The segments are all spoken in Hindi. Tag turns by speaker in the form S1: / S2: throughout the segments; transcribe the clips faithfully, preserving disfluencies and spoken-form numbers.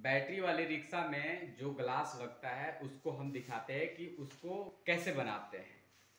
S1: बैटरी वाले रिक्शा में जो ग्लास लगता है उसको हम दिखाते हैं कि उसको कैसे बनाते हैं।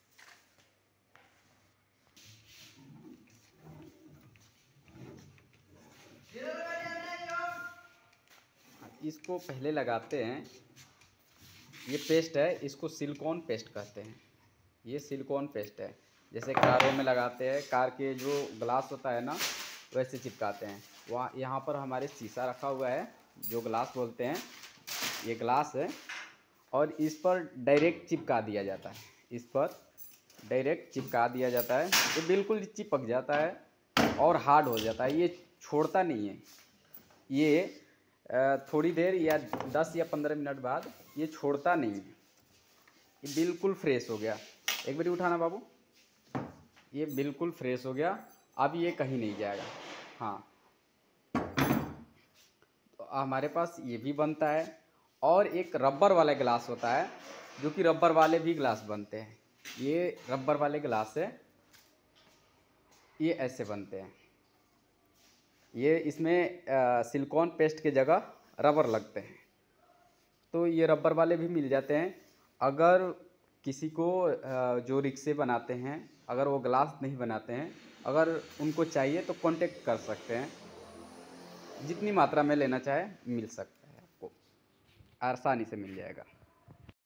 S1: इसको पहले लगाते हैं, ये पेस्ट है, इसको सिलिकॉन पेस्ट कहते हैं। ये सिलिकॉन पेस्ट है, जैसे कारों में लगाते हैं, कार के जो ग्लास होता है ना वैसे चिपकाते हैं। वहाँ यहाँ पर हमारे शीशा रखा हुआ है जो ग्लास बोलते हैं, ये ग्लास है, और इस पर डायरेक्ट चिपका दिया जाता है। इस पर डायरेक्ट चिपका दिया जाता है, ये बिल्कुल चिपक जाता है और हार्ड हो जाता है, ये छोड़ता नहीं है। ये थोड़ी देर या दस या पंद्रह मिनट बाद ये छोड़ता नहीं है। ये बिल्कुल फ्रेश हो गया, एक बार उठाना बाबू, ये बिल्कुल फ्रेश हो गया, अब ये कहीं नहीं जाएगा। हाँ, तो हमारे पास ये भी बनता है, और एक रबर वाला गिलास होता है, जो कि रबर वाले भी गिलास बनते हैं। ये रबर वाले गिलास है, ये ऐसे बनते हैं। ये इसमें सिलिकॉन पेस्ट के जगह रबर लगते हैं, तो ये रबर वाले भी मिल जाते हैं। अगर किसी को जो रिक्शे बनाते हैं, अगर वो ग्लास नहीं बनाते हैं, अगर उनको चाहिए तो कांटेक्ट कर सकते हैं, जितनी मात्रा में लेना चाहे मिल सकता है, आपको आसानी से मिल जाएगा।